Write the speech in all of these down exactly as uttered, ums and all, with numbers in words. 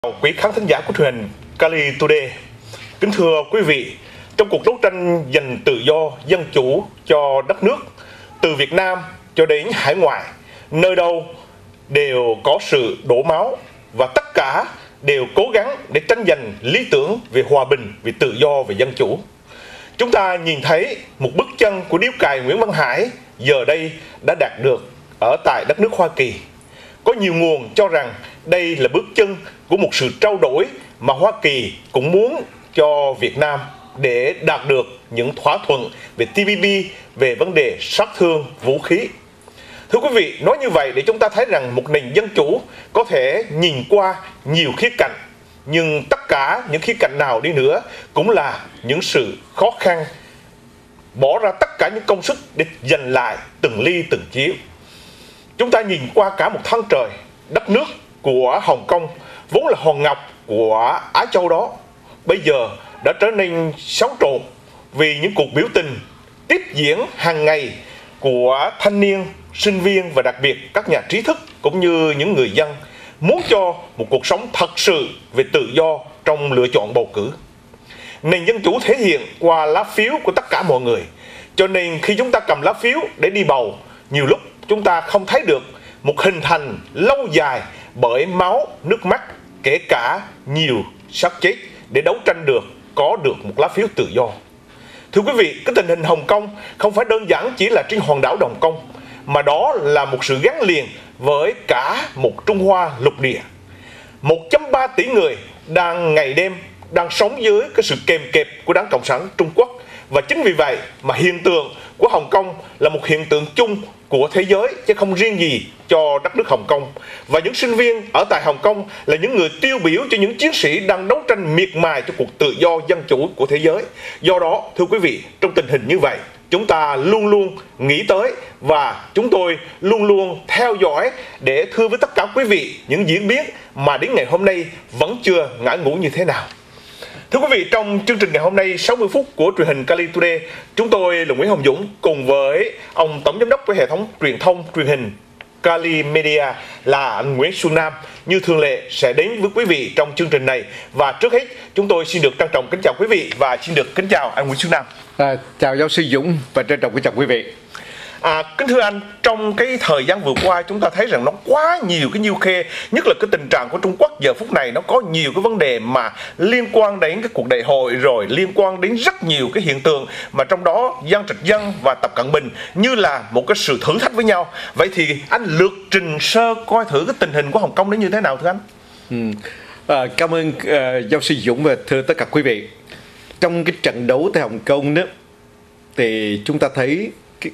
Quý khán thính giả của truyền hình Cali Today. Kính thưa quý vị, trong cuộc đấu tranh giành tự do, dân chủ cho đất nước, từ Việt Nam cho đến hải ngoại, nơi đâu đều có sự đổ máu và tất cả đều cố gắng để tranh giành lý tưởng về hòa bình, về tự do, về dân chủ. Chúng ta nhìn thấy một bước chân của điếu cày Nguyễn Văn Hải giờ đây đã đạt được ở tại đất nước Hoa Kỳ. Có nhiều nguồn cho rằng đây là bước chân của một sự trao đổi mà Hoa Kỳ cũng muốn cho Việt Nam để đạt được những thỏa thuận về T P P, về vấn đề sát thương vũ khí. Thưa quý vị, nói như vậy để chúng ta thấy rằng một nền dân chủ có thể nhìn qua nhiều khía cạnh, nhưng tất cả những khía cạnh nào đi nữa cũng là những sự khó khăn, bỏ ra tất cả những công sức để giành lại từng ly từng chiếc. Chúng ta nhìn qua cả một tháng trời, đất nước của Hồng Kông vốn là hòn ngọc của Á Châu đó, bây giờ đã trở nên xáo trộn vì những cuộc biểu tình tiếp diễn hàng ngày của thanh niên, sinh viên và đặc biệt các nhà trí thức cũng như những người dân muốn cho một cuộc sống thật sự về tự do trong lựa chọn bầu cử. Nền dân chủ thể hiện qua lá phiếu của tất cả mọi người, cho nên khi chúng ta cầm lá phiếu để đi bầu, nhiều lúc chúng ta không thấy được một hình thành lâu dài bởi máu, nước mắt, kể cả nhiều xác chết để đấu tranh được, có được một lá phiếu tự do. Thưa quý vị, cái tình hình Hồng Kông không phải đơn giản chỉ là trên hòn đảo Đồng Công, mà đó là một sự gắn liền với cả một Trung Hoa lục địa. một phẩy ba tỷ người đang ngày đêm đang sống dưới cái sự kềm kẹp của Đảng Cộng sản Trung Quốc. Và chính vì vậy mà hiện tượng của Hồng Kông là một hiện tượng chung của thế giới, chứ không riêng gì cho đất nước Hồng Kông. Và những sinh viên ở tại Hồng Kông là những người tiêu biểu cho những chiến sĩ đang đấu tranh miệt mài cho cuộc tự do dân chủ của thế giới. Do đó, thưa quý vị, trong tình hình như vậy, chúng ta luôn luôn nghĩ tới và chúng tôi luôn luôn theo dõi để thưa với tất cả quý vị những diễn biến mà đến ngày hôm nay vẫn chưa ngã ngũ như thế nào. Thưa quý vị, trong chương trình ngày hôm nay sáu mươi phút của truyền hình Cali Today, chúng tôi là Nguyễn Hồng Dũng cùng với ông tổng giám đốc của hệ thống truyền thông truyền hình Cali Media là anh Nguyễn Xuân Nam như thường lệ sẽ đến với quý vị trong chương trình này. Và trước hết chúng tôi xin được trân trọng kính chào quý vị và xin được kính chào anh Nguyễn Xuân Nam. À, chào giáo sư Dũng và trân trọng kính chào quý vị. À, kính thưa anh, trong cái thời gian vừa qua chúng ta thấy rằng nó quá nhiều cái nhiêu khê, nhất là cái tình trạng của Trung Quốc giờ phút này nó có nhiều cái vấn đề mà liên quan đến cái cuộc đại hội, rồi liên quan đến rất nhiều cái hiện tượng mà trong đó Giang Trạch Dân và Tập Cận Bình như là một cái sự thử thách với nhau. Vậy thì anh lược trình sơ coi thử cái tình hình của Hồng Kông đến như thế nào thưa anh? Ừ. À, cảm ơn uh, giáo sư Dũng và thưa tất cả quý vị. Trong cái trận đấu tại Hồng Kông đó thì chúng ta thấy cái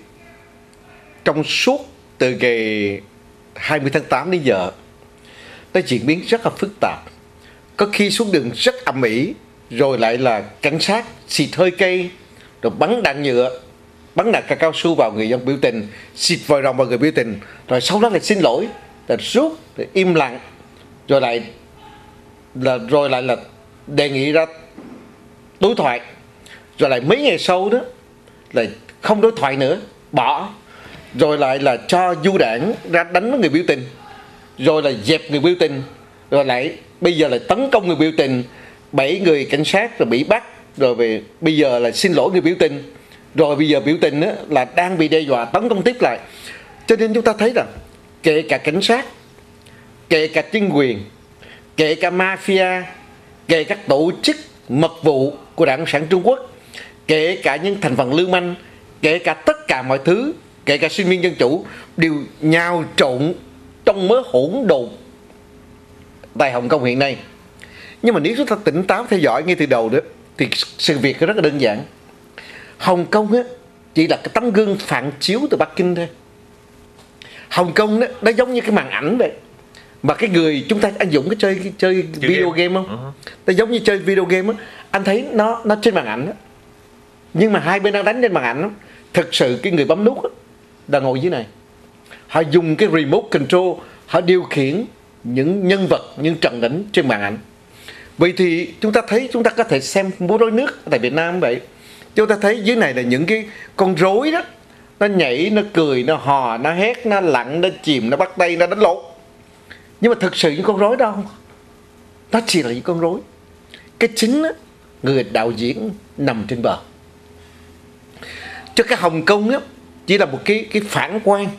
trong suốt từ ngày hai mươi tháng tám đến giờ nó diễn biến rất là phức tạp. Có khi xuống đường rất ầm ĩ, rồi lại là cảnh sát xịt hơi cay, rồi bắn đạn nhựa, bắn đạn cao su vào người dân biểu tình, xịt vòi rồng vào người biểu tình, rồi sau đó lại xin lỗi, rồi rút, rồi im lặng, rồi lại là rồi lại là đề nghị ra đối thoại, rồi lại mấy ngày sau đó lại không đối thoại nữa, bỏ, rồi lại là cho du đảng ra đánh người biểu tình, rồi là dẹp người biểu tình, rồi lại bây giờ lại tấn công người biểu tình, bảy người cảnh sát rồi bị bắt, rồi về bây giờ là xin lỗi người biểu tình, rồi bây giờ biểu tình á, là đang bị đe dọa tấn công tiếp lại. Cho nên chúng ta thấy rằng kể cả cảnh sát, kể cả chính quyền, kể cả mafia, kể các tổ chức mật vụ của Đảng Cộng sản Trung Quốc, kể cả những thành phần lưu manh, kể cả tất cả mọi thứ, kể cả sinh viên dân chủ đều nhào trộn trong mớ hỗn độn tại Hồng Kông hiện nay. Nhưng mà nếu chúng ta tỉnh táo theo dõi ngay từ đầu đó thì sự việc rất là đơn giản. Hồng Kông á, chỉ là cái tấm gương phản chiếu từ Bắc Kinh thôi. Hồng Kông đó, nó giống như cái màn ảnh vậy. Mà cái người chúng ta anh Dũng cái chơi cái chơi Chơi video game, game không? Uh-huh. Nó giống như chơi video game á, anh thấy nó nó trên màn ảnh đó. Nhưng mà hai bên đang đánh trên màn ảnh đó. Thực sự cái người bấm nút đó, đang ngồi dưới này. Họ dùng cái remote control, họ điều khiển những nhân vật, những trận đánh trên màn ảnh. Vậy thì chúng ta thấy, chúng ta có thể xem múa rối nước tại Việt Nam vậy. Chúng ta thấy dưới này là những cái con rối đó, nó nhảy, nó cười, nó hò, nó hét, nó lặn, nó chìm, nó bắt tay, nó đánh lộn. Nhưng mà thực sự những con rối đâu nó chỉ là những con rối. Cái chính á, người đạo diễn nằm trên bờ. Cho cái Hồng Kông á, chỉ là một cái cái phản quang,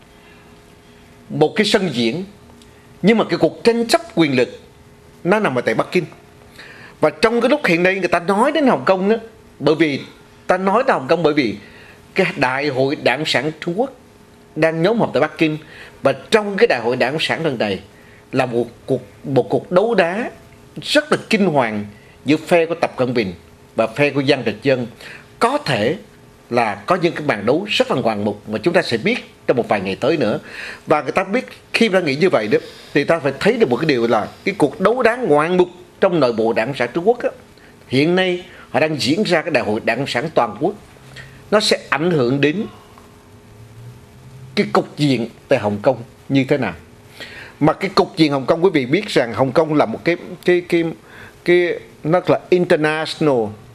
một cái sân diễn, nhưng mà cái cuộc tranh chấp quyền lực nó nằm ở tại Bắc Kinh. Và trong cái lúc hiện nay người ta nói đến Hồng Kông đó, bởi vì ta nói đến Hồng Kông bởi vì cái Đại hội Đảng sản Trung Quốc đang nhóm họp tại Bắc Kinh, và trong cái Đại hội Đảng sản lần này là một cuộc một cuộc đấu đá rất là kinh hoàng giữa phe của Tập Cận Bình và phe của Giang Trạch Dân. Có thể là có những cái màn đấu rất là ngoạn mục mà chúng ta sẽ biết trong một vài ngày tới nữa. Và người ta biết khi ta nghĩ như vậy đó, thì ta phải thấy được một cái điều là cái cuộc đấu đá ngoạn mục trong nội bộ Đảng sản Trung Quốc á, hiện nay họ đang diễn ra cái Đại hội Đảng sản toàn quốc, nó sẽ ảnh hưởng đến cái cục diện tại Hồng Kông như thế nào. Mà cái cục diện Hồng Kông, quý vị biết rằng Hồng Kông là một cái cái cái cái nó là international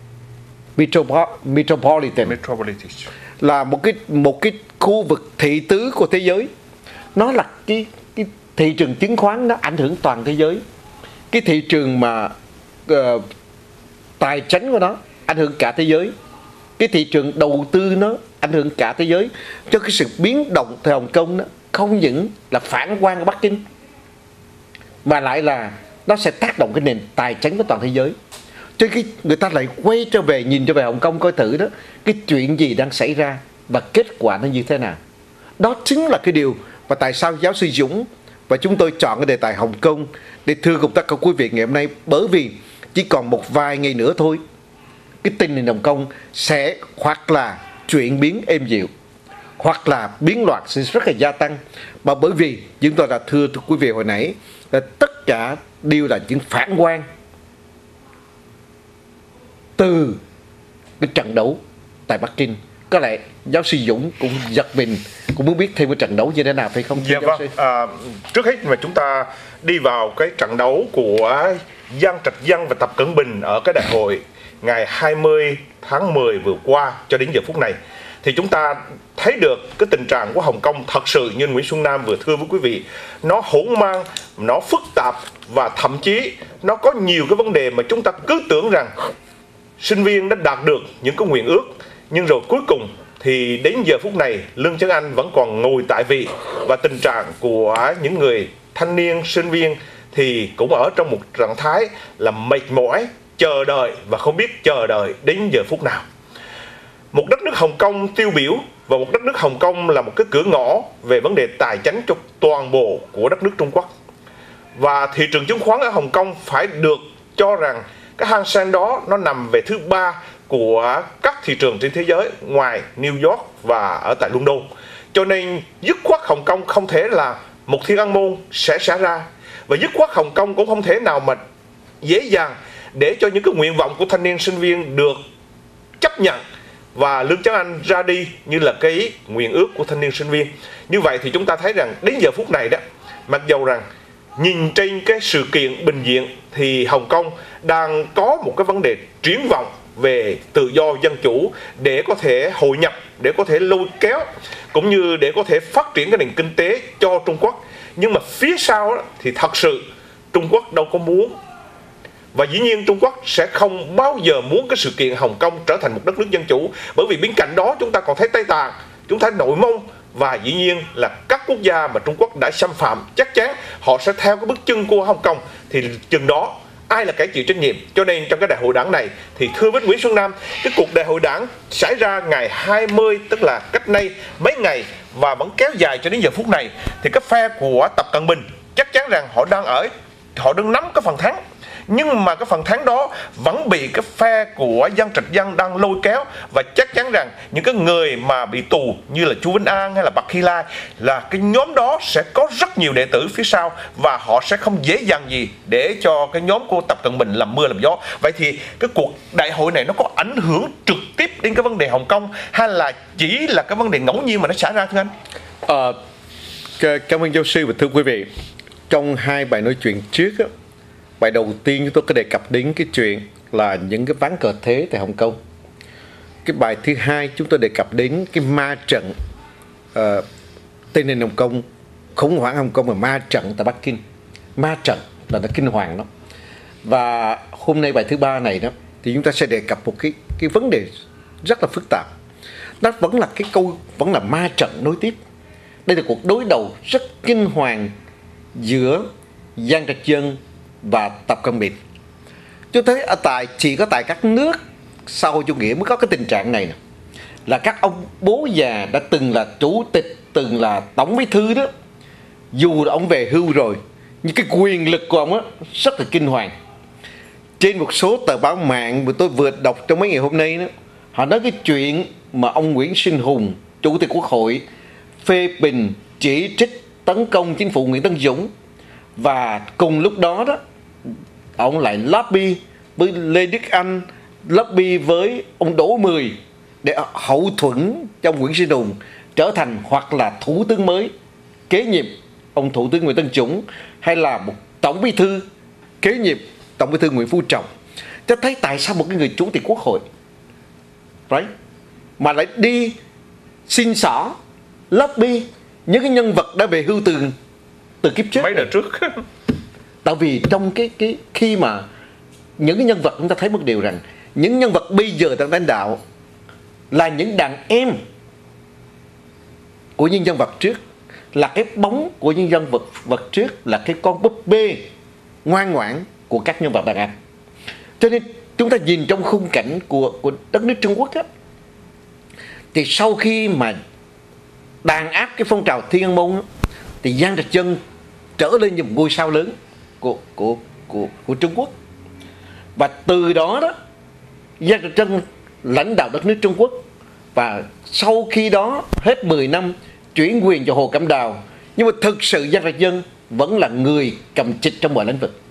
metropolitan, Metropolitan. là một cái một cái khu vực thị tứ của thế giới. Nó là cái cái thị trường chứng khoán, nó ảnh hưởng toàn thế giới. Cái thị trường mà uh, tài chính của nó ảnh hưởng cả thế giới. Cái thị trường đầu tư nó ảnh hưởng cả thế giới. Cho cái sự biến động tại Hồng Kông đó không những là phản quan của Bắc Kinh, mà lại là nó sẽ tác động cái nền tài chính của toàn thế giới. Cho cái người ta lại quay trở về, nhìn trở về Hồng Kông coi thử đó, cái chuyện gì đang xảy ra và kết quả nó như thế nào. Đó chính là cái điều và tại sao giáo sư Dũng và chúng tôi chọn cái đề tài Hồng Kông để thưa cùng tất cả quý vị ngày hôm nay. Bởi vì chỉ còn một vài ngày nữa thôi, cái tình hình Hồng Kông sẽ hoặc là chuyển biến êm dịu, hoặc là biến loạn sẽ rất là gia tăng. Mà bởi vì chúng tôi đã thưa quý vị hồi nãy là tất cả đều là những phản quan từ cái trận đấu tại Bắc Kinh. Có lẽ giáo sư Dũng cũng giật mình, cũng muốn biết thêm cái trận đấu như thế nào, phải không? Dạ vâng. À, trước hết mà chúng ta đi vào cái trận đấu của Giang Trạch Dân và Tập Cận Bình ở cái đại hội ngày hai mươi tháng mười vừa qua cho đến giờ phút này, thì chúng ta thấy được cái tình trạng của Hồng Kông thật sự như Nguyễn Xuân Nam vừa thưa với quý vị, nó hỗn mang, nó phức tạp và thậm chí nó có nhiều cái vấn đề mà chúng ta cứ tưởng rằng sinh viên đã đạt được những cái nguyện ước, nhưng rồi cuối cùng thì đến giờ phút này Lương Chấn Anh vẫn còn ngồi tại vị, và tình trạng của những người thanh niên sinh viên thì cũng ở trong một trạng thái là mệt mỏi, chờ đợi và không biết chờ đợi đến giờ phút nào. Một đất nước Hồng Kông tiêu biểu, và một đất nước Hồng Kông là một cái cửa ngõ về vấn đề tài chính cho toàn bộ của đất nước Trung Quốc. Và thị trường chứng khoán ở Hồng Kông phải được cho rằng cái hang sen đó nó nằm về thứ ba của các thị trường trên thế giới ngoài New York và ở tại London. Cho nên dứt khoát Hồng Kông không thể là một thiên an môn sẽ xảy ra, và dứt khoát Hồng Kông cũng không thể nào mà dễ dàng để cho những cái nguyện vọng của thanh niên sinh viên được chấp nhận và Lương Chấn Anh ra đi như là cái nguyện ước của thanh niên sinh viên. Như vậy thì chúng ta thấy rằng đến giờ phút này đó, mặc dầu rằng nhìn trên cái sự kiện bình diện thì Hồng Kông đang có một cái vấn đề triển vọng về tự do dân chủ để có thể hội nhập, để có thể lôi kéo cũng như để có thể phát triển cái nền kinh tế cho Trung Quốc. Nhưng mà phía sau đó, thì thật sự Trung Quốc đâu có muốn, và dĩ nhiên Trung Quốc sẽ không bao giờ muốn cái sự kiện Hồng Kông trở thành một đất nước dân chủ. Bởi vì bên cạnh đó chúng ta còn thấy Tây Tạng, chúng ta thấy Nội Mông, và dĩ nhiên là các quốc gia mà Trung Quốc đã xâm phạm, chắc chắn họ sẽ theo cái bước chân của Hồng Kông. Thì chừng đó ai là kẻ chịu trách nhiệm? Cho nên trong cái đại hội đảng này thì thưa với Nguyễn Xuân Nam, cái cuộc đại hội đảng xảy ra ngày hai mươi, tức là cách nay mấy ngày và vẫn kéo dài cho đến giờ phút này, thì cái phe của Tập Cận Bình chắc chắn rằng họ đang ở họ đang nắm cái phần thắng. Nhưng mà cái phần thắng đó vẫn bị cái phe của Giang Trạch Dân đang lôi kéo, và chắc chắn rằng những cái người mà bị tù như là Chu Vinh An hay là Bạc Hy Lai, là cái nhóm đó sẽ có rất nhiều đệ tử phía sau, và họ sẽ không dễ dàng gì để cho cái nhóm của Tập Cận Bình làm mưa làm gió. Vậy thì cái cuộc đại hội này nó có ảnh hưởng trực tiếp đến cái vấn đề Hồng Kông, hay là chỉ là cái vấn đề ngẫu nhiên mà nó xảy ra thưa anh? À, cảm ơn giáo sư và thưa quý vị. Trong hai bài nói chuyện trước á, bài đầu tiên chúng tôi có đề cập đến cái chuyện là những cái ván cờ thế tại Hồng Kông. Cái bài thứ hai chúng tôi đề cập đến cái ma trận uh, tình hình Hồng Kông, khủng hoảng Hồng Kông và ma trận tại Bắc Kinh. Ma trận là nó kinh hoàng đó. Và hôm nay bài thứ ba này đó thì chúng ta sẽ đề cập một cái cái vấn đề rất là phức tạp. Nó vẫn là cái câu vẫn là ma trận nối tiếp. Đây là cuộc đối đầu rất kinh hoàng giữa Giang Trạch Dân và Tập Cận Bình. Chúng thấy ở tại chỉ có tại các nước sau chủ nghĩa mới có cái tình trạng này nè, là các ông bố già đã từng là chủ tịch, từng là tổng bí thư đó, dù là ông về hưu rồi nhưng cái quyền lực của ông á rất là kinh hoàng. Trên một số tờ báo mạng mà tôi vừa đọc trong mấy ngày hôm nay đó, họ nói cái chuyện mà ông Nguyễn Sinh Hùng, chủ tịch Quốc hội, phê bình, chỉ trích, tấn công chính phủ Nguyễn Tấn Dũng, và cùng lúc đó đó ông lại lobby với Lê Đức Anh, lobby với ông Đỗ Mười để hậu thuẫn cho Nguyễn Sinh Hùng trở thành hoặc là thủ tướng mới kế nhiệm ông thủ tướng Nguyễn Tấn Dũng, hay là một tổng bí thư kế nhiệm tổng bí thư Nguyễn Phú Trọng. Cho thấy tại sao một cái người chủ tịch Quốc hội right, mà lại đi xin xỏ lobby những cái nhân vật đã về hưu từ từ kiếp trước mấy đời trước. Tại vì trong cái cái khi mà những cái nhân vật, chúng ta thấy một điều rằng những nhân vật bây giờ đang lãnh đạo là những đàn em của những nhân vật trước, là cái bóng của những nhân vật vật trước, là cái con búp bê ngoan ngoãn của các nhân vật đàn em. Cho nên chúng ta nhìn trong khung cảnh của, của đất nước Trung Quốc á, thì sau khi mà đàn áp cái phong trào Thiên An Môn á, thì Giang Trạch Dân trở lên như một ngôi sao lớn của, của, của, của Trung Quốc. Và từ đó đó Giang Trạch Dân lãnh đạo đất nước Trung Quốc. Và sau khi đó hết mười năm chuyển quyền cho Hồ Cẩm Đào, nhưng mà thực sự Giang Trạch Dân vẫn là người cầm trịch trong mọi lĩnh vực.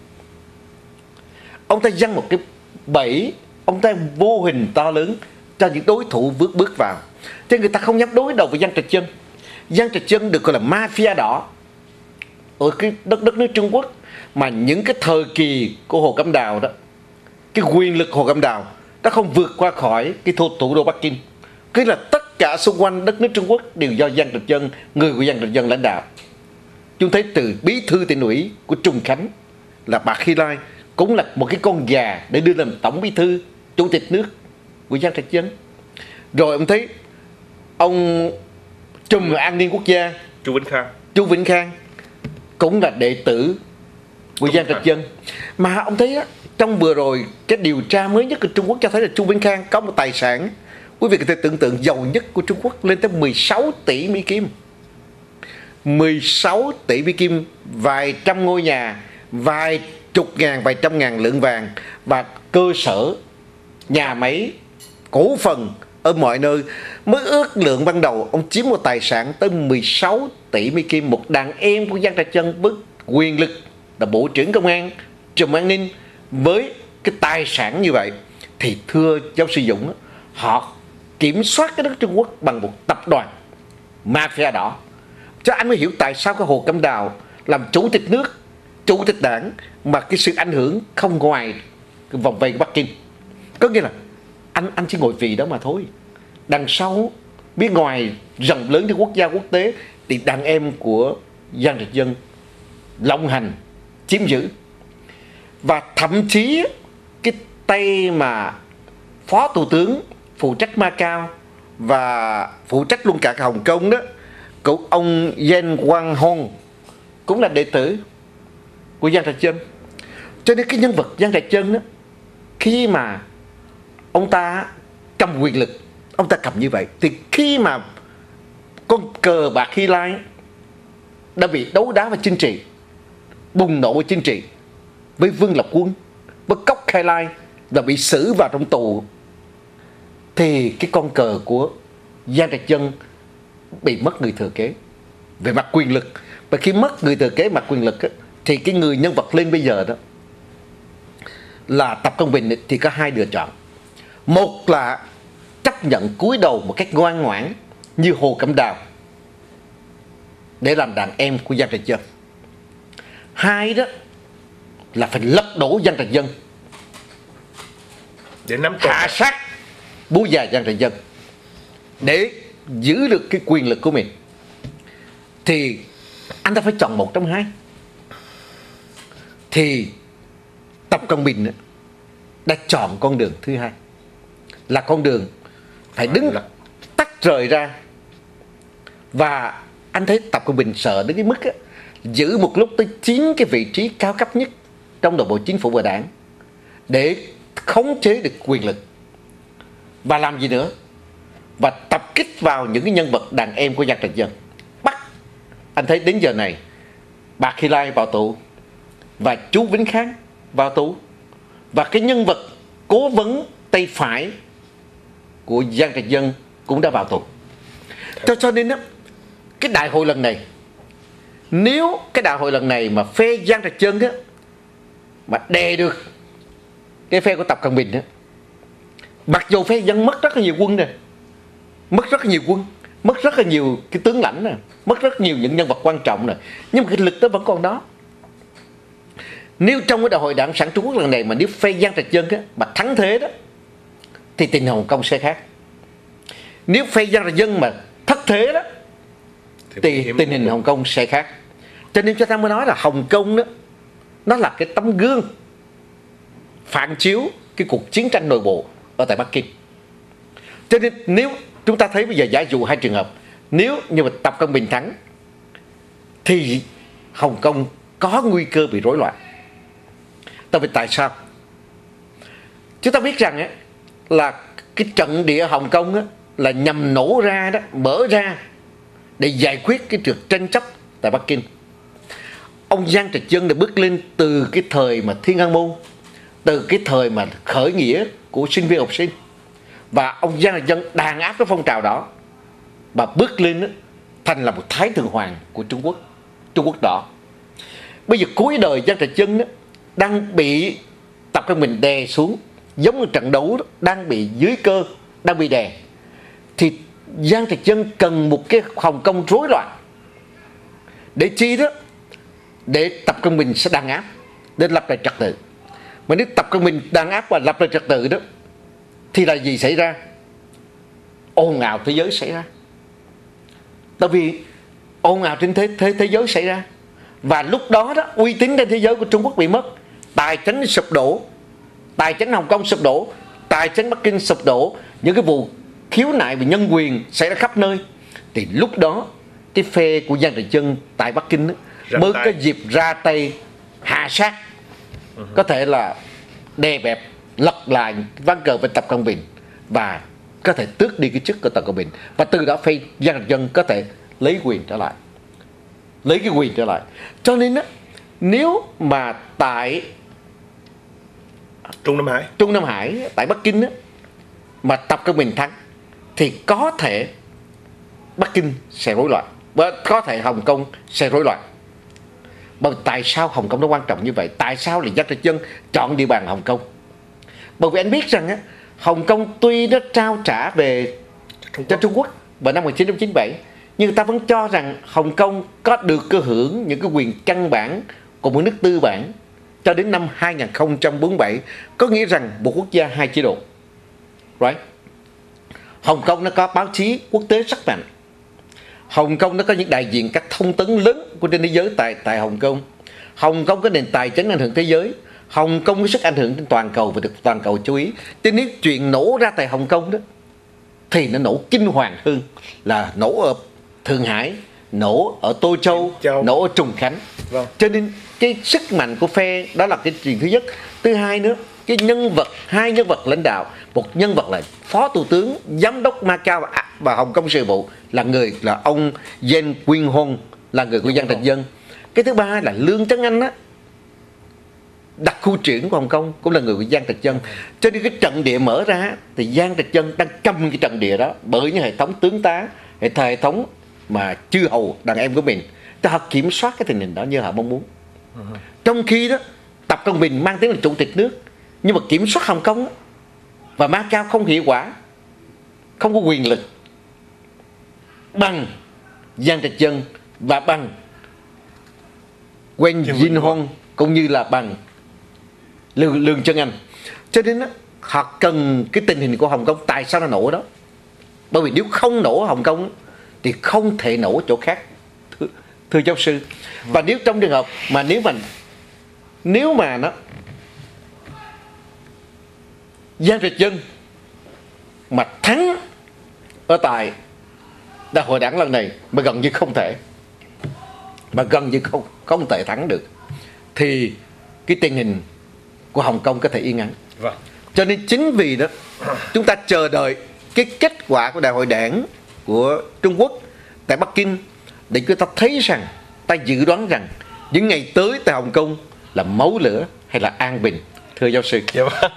Ông ta giăng một cái bẫy, ông ta vô hình to lớn cho những đối thủ bước bước vào. Thế người ta không dám đối đầu với Giang Trạch Dân. Giang Trạch Dân được gọi là mafia đỏ ở cái đất đất nước Trung Quốc, mà những cái thời kỳ của Hồ Cẩm Đào đó, cái quyền lực Hồ Cẩm Đào đã không vượt qua khỏi cái thủ, thủ đô Bắc Kinh. Cái là tất cả xung quanh đất nước Trung Quốc đều do Giang Trạch Dân, người của Giang Trạch Dân lãnh đạo. Chúng thấy từ bí thư tỉnh ủy của Trùng Khánh là bà Khi Lai cũng là một cái con gà để đưa làm tổng bí thư, chủ tịch nước của Giang Trạch Dân. Rồi ông thấy ông trùm an ninh quốc gia Chu Vĩnh Khang, Chu Vĩnh Khang cũng là đệ tử của Giang Trạch Dân. Mà ông thấy á, trong vừa rồi cái điều tra mới nhất của Trung Quốc cho thấy là Chu Vĩnh Khang có một tài sản, quý vị có thể tưởng tượng, giàu nhất của Trung Quốc lên tới mười sáu tỷ Mỹ Kim. mười sáu tỷ Mỹ Kim, vài trăm ngôi nhà, vài chục ngàn, vài trăm ngàn lượng vàng, và cơ sở, nhà máy, cổ phần ở mọi nơi. Mới ước lượng ban đầu ông chiếm một tài sản tới mười sáu tỷ Mỹ Kim. Một đàn em của Giang Trạch Dân với quyền lực là bộ trưởng công an, trùm an ninh, với cái tài sản như vậy, thì thưa giáo sư Dũng, họ kiểm soát cái đất Trung Quốc bằng một tập đoàn mafia đỏ. Cho anh mới hiểu tại sao cái Hồ Cẩm Đào làm chủ tịch nước, chủ tịch đảng, mà cái sự ảnh hưởng không ngoài cái vòng vây của Bắc Kinh. Có nghĩa là anh anh chỉ ngồi vì đó mà thôi. Đằng sau bên ngoài rộng lớn cho quốc gia quốc tế thì đàn em của Giang Trạch Dân lộng hành, chiếm giữ. Và thậm chí cái tay mà phó thủ tướng phụ trách Macau và phụ trách luôn cả Hồng Kông đó, của ông Yen Quang Hong cũng là đệ tử của Giang Trạch Dân. Cho nên cái nhân vật Giang Trạch Dân đó, khi mà ông ta cầm quyền lực, ông ta cầm như vậy, thì khi mà con cờ bạc Hy Lai đã bị đấu đá vào chính trị, bùng nổ vào chính trị với Vương Lập Quân, với Cốc Khai Lai, và bị xử vào trong tù, thì cái con cờ của Giang Trạch Dân bị mất người thừa kế về mặt quyền lực. Và khi mất người thừa kế mặt quyền lực á, thì cái người nhân vật lên bây giờ đó là Tập Cận Bình thì có hai lựa chọn. Một là chấp nhận cúi đầu một cách ngoan ngoãn như Hồ Cẩm Đào để làm đàn em của Giang Trạch Dân. Hai đó là phải lật đổ Giang Trạch Dân để nắm toàn hạ sát bố già Giang Trạch Dân để giữ được cái quyền lực của mình. Thì anh ta phải chọn một trong hai. Thì Tập Cận Bình đã chọn con đường thứ hai, là con đường phải đứng tách rời ra. Và anh thấy Tập Cận Bình sợ đến cái mức á, giữ một lúc tới chín cái vị trí cao cấp nhất trong nội bộ chính phủ và đảng để khống chế được quyền lực. Và làm gì nữa? Và tập kích vào những cái nhân vật đàn em của Giang Trạch Dân. Bắt, anh thấy đến giờ này, bà Khi Lai vào tù, và chú Vĩnh Khang vào tù, và cái nhân vật cố vấn tay phải của Giang Trạch Dân cũng đã vào tù. Cho cho nên á, cái đại hội lần này, nếu cái đại hội lần này mà phe Giang Trạch Dân á mà đè được cái phe của Tập Cận Bình á, mặc dù phe Dân mất rất là nhiều quân nè, mất rất là nhiều quân, mất rất là nhiều cái tướng lãnh nè, mất rất nhiều những nhân vật quan trọng nè, nhưng mà cái lực đó vẫn còn đó. Nếu trong cái đại hội đảng sản Trung Quốc lần này mà nếu phe Giang Trạch Dân á mà thắng thế đó, thì tình hình Hồng Kông sẽ khác. Nếu phe Giang Trạch Dân mà thất thế đó, thì tình hình Hồng Kông sẽ khác. Cho nên cho ta mới nói là Hồng Kông đó, nó là cái tấm gương phản chiếu cái cuộc chiến tranh nội bộ ở tại Bắc Kinh. Cho nên nếu chúng ta thấy bây giờ giả dụ hai trường hợp, nếu như mà Tập Cận Bình thắng thì Hồng Kông có nguy cơ bị rối loạn. Tại vì tại sao? Chúng ta biết rằng á, là cái trận địa Hồng Kông á, là nhằm nổ ra đó, mở ra để giải quyết cái việc tranh chấp tại Bắc Kinh. Ông Giang Trạch Dân đã bước lên từ cái thời mà Thiên An Môn, từ cái thời mà khởi nghĩa của sinh viên học sinh, và ông Giang Trạch Dân đàn áp cái phong trào đó và bước lên đó, thành là một thái thượng hoàng của Trung Quốc, Trung Quốc đỏ. Bây giờ cuối đời Giang Trạch Dân đó, đang bị Tập Cận Bình đè xuống, giống như trận đấu đó, đang bị dưới cơ, đang bị đè, thì Giang Trạch Dân cần một cái Hồng Kông rối loạn để chi đó, để Tập Cận Bình sẽ đàn áp, để lập lại trật tự. Mà nếu Tập Cận Bình đàn áp và lập lại trật tự đó, thì là gì xảy ra? Ồn ào thế giới xảy ra. Tại vì ồn ào trên thế, thế, thế giới xảy ra, và lúc đó đó uy tín trên thế giới của Trung Quốc bị mất, tài chính sụp đổ, tài chính Hồng Kông sụp đổ, tài chính Bắc Kinh sụp đổ, những cái vụ khiếu nại về nhân quyền xảy ra khắp nơi, thì lúc đó cái phe của Giang Trạch Dân tại Bắc Kinh đó, mới tay. có dịp ra tay hạ sát, uh-huh. có thể là đè bẹp, lật lại ván cờ với Tập Cận Bình và có thể tước đi cái chức của Tập Cận Bình, và từ đó phe Giang Trạch Dân có thể lấy quyền trở lại, lấy cái quyền trở lại. Cho nên á, nếu mà tại Trung Nam Hải, Trung Nam Hải tại Bắc Kinh á, mà Tập Cận Bình thắng thì có thể Bắc Kinh sẽ rối loạn, và có thể Hồng Kông sẽ rối loạn. Bởi tại sao Hồng Kông nó quan trọng như vậy? Tại sao là Giang Trạch Dân chọn địa bàn Hồng Kông? Bởi vì anh biết rằng á, Hồng Kông tuy nó trao trả về Trung cho Trung Quốc vào năm một nghìn chín trăm chín mươi bảy, nhưng người ta vẫn cho rằng Hồng Kông có được cơ hưởng những cái quyền căn bản của một nước tư bản cho đến năm hai nghìn không trăm bốn mươi bảy, có nghĩa rằng một quốc gia hai chế độ. Right? Hồng Kông nó có báo chí quốc tế rất mạnh. Hồng Kông nó có những đại diện các thông tấn lớn của trên thế giới tại tại Hồng Kông. Hồng Kông có nền tài chính ảnh hưởng thế giới. Hồng Kông có sức ảnh hưởng trên toàn cầu và được toàn cầu chú ý. Thế nếu chuyện nổ ra tại Hồng Kông đó, thì nó nổ kinh hoàng hơn là nổ ở Thượng Hải, nổ ở Tô Châu, Châu. nổ ở Trùng Khánh. Vâng. Cho nên cái sức mạnh của phe đó là cái chuyện thứ nhất. Thứ hai nữa, cái nhân vật, hai nhân vật lãnh đạo, một nhân vật là Phó Thủ tướng, Giám đốc Macau và Hồng Kông sự vụ là người là ông Yen Quyên Hong, là người của Giang Trạch Dân. Cái thứ ba là Lương Chấn Anh á, đặc khu trưởng của Hồng Kông cũng là người của Giang Trạch Dân. Cho nên cái trận địa mở ra thì Giang Trạch Dân đang cầm cái trận địa đó bởi những hệ thống tướng tá, hệ thống mà chư hầu đàn em của mình, ta họ kiểm soát cái tình hình đó như họ mong muốn. Uh-huh. Trong khi đó Tập Cận Bình mang tiếng là chủ tịch nước, nhưng mà kiểm soát Hồng Kông và Macau không hiệu quả, không có quyền lực bằng Giang Trạch Dân và bằng Wen Jinhong cũng như là bằng Lương, Lương Chấn Anh. Cho nên đó, họ cần cái tình hình của Hồng Kông. Tại sao nó nổ đó? Bởi vì nếu không nổ Hồng Kông thì không thể nổ chỗ khác, thưa, thưa giáo sư. Và nếu trong trường hợp mà nếu mà nếu mà nó Giang Trạch Dân mà thắng ở tại đại hội đảng lần này, mà gần như không thể, mà gần như không không thể thắng được, thì cái tình hình của Hồng Kông có thể yên ắng. Vâng. Cho nên chính vì đó chúng ta chờ đợi cái kết quả của đại hội đảng của Trung Quốc tại Bắc Kinh để chúng ta thấy rằng, ta dự đoán rằng những ngày tới tại Hồng Kông là máu lửa hay là an bình, thưa giáo sư. Dạ vâng.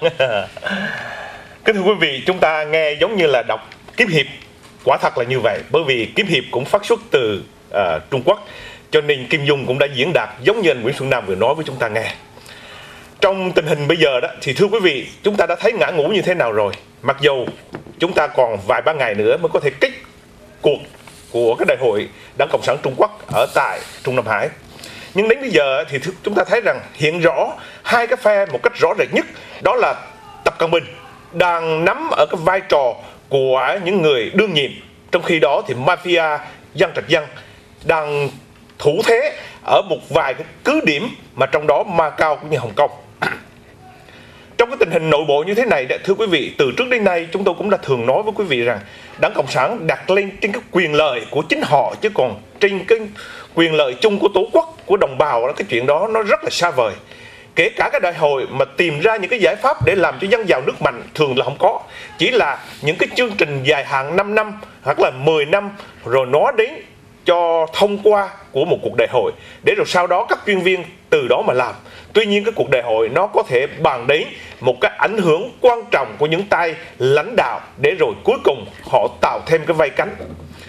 Kính thưa quý vị, chúng ta nghe giống như là đọc kiếm hiệp, quả thật là như vậy, bởi vì kiếm hiệp cũng phát xuất từ uh, Trung Quốc, cho nên Kim Dung cũng đã diễn đạt giống như anh Nguyễn Xuân Nam vừa nói với chúng ta nghe. Trong tình hình bây giờ đó thì thưa quý vị, chúng ta đã thấy ngã ngũ như thế nào rồi. Mặc dù chúng ta còn vài ba ngày nữa mới có thể kết cuộc của cái đại hội Đảng Cộng sản Trung Quốc ở tại Trung Nam Hải, nhưng đến bây giờ thì chúng ta thấy rằng hiện rõ hai cái phe một cách rõ rệt nhất, đó là Tập Cận Bình đang nắm ở cái vai trò của những người đương nhiệm, trong khi đó thì mafia Giang Trạch Dân đang thủ thế ở một vài cái cứ điểm, mà trong đó Macau cũng như Hồng Kông. Trong cái tình hình nội bộ như thế này, thưa quý vị, từ trước đến nay chúng tôi cũng đã thường nói với quý vị rằng Đảng Cộng sản đặt lên trên cái quyền lợi của chính họ, chứ còn trên cái quyền lợi chung của tổ quốc, của đồng bào, cái chuyện đó nó rất là xa vời. Kể cả cái đại hội mà tìm ra những cái giải pháp để làm cho dân giàu nước mạnh thường là không có, chỉ là những cái chương trình dài hạn năm năm hoặc là mười năm rồi nói đến cho thông qua của một cuộc đại hội, để rồi sau đó các chuyên viên từ đó mà làm. Tuy nhiên cái cuộc đại hội nó có thể bàn đến một cái ảnh hưởng quan trọng của những tay lãnh đạo, để rồi cuối cùng họ tạo thêm cái vây cánh.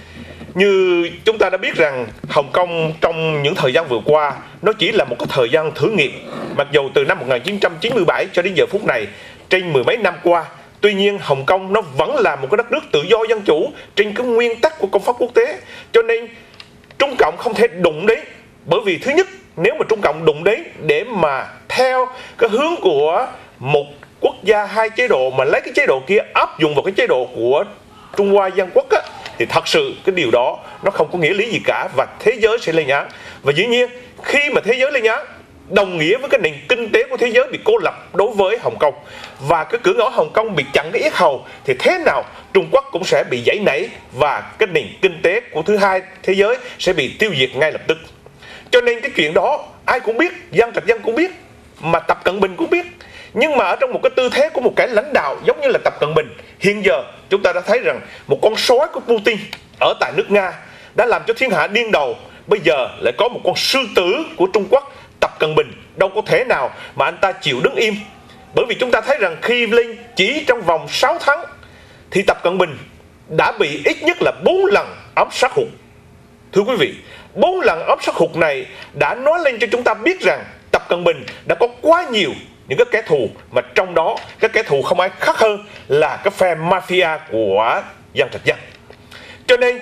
Như chúng ta đã biết rằng Hồng Kông trong những thời gian vừa qua nó chỉ là một cái thời gian thử nghiệm, mặc dù từ năm một nghìn chín trăm chín mươi bảy cho đến giờ phút này, trên mười mấy năm qua, tuy nhiên Hồng Kông nó vẫn là một cái đất nước tự do dân chủ trên cái nguyên tắc của công pháp quốc tế. Cho nên Trung Cộng không thể đụng đến, bởi vì thứ nhất, nếu mà Trung Cộng đụng đến để mà theo cái hướng của một quốc gia hai chế độ, mà lấy cái chế độ kia áp dụng vào cái chế độ của Trung Hoa Dân Quốc á, thì thật sự cái điều đó nó không có nghĩa lý gì cả, và thế giới sẽ lên án. Và dĩ nhiên khi mà thế giới lên án đồng nghĩa với cái nền kinh tế của thế giới bị cô lập đối với Hồng Kông, và cái cửa ngõ Hồng Kông bị chặn cái yết hầu, thì thế nào Trung Quốc cũng sẽ bị giãy nảy, và cái nền kinh tế của thứ hai thế giới sẽ bị tiêu diệt ngay lập tức. Cho nên cái chuyện đó ai cũng biết, Giang Trạch Dân cũng biết, mà Tập Cận Bình cũng biết. Nhưng mà ở trong một cái tư thế của một kẻ lãnh đạo giống như là Tập Cận Bình, hiện giờ chúng ta đã thấy rằng một con sói của Putin ở tại nước Nga đã làm cho thiên hạ điên đầu. Bây giờ lại có một con sư tử của Trung Quốc, Tập Cận Bình, đâu có thể nào mà anh ta chịu đứng im. Bởi vì chúng ta thấy rằng khi lên chỉ trong vòng sáu tháng thì Tập Cận Bình đã bị ít nhất là bốn lần ám sát hụt. Thưa quý vị, bốn lần ám sát hụt này đã nói lên cho chúng ta biết rằng Tập Cận Bình đã có quá nhiều những cái kẻ thù, mà trong đó các kẻ thù không ai khác hơn là cái phe mafia của Giang Trạch Dân. Cho nên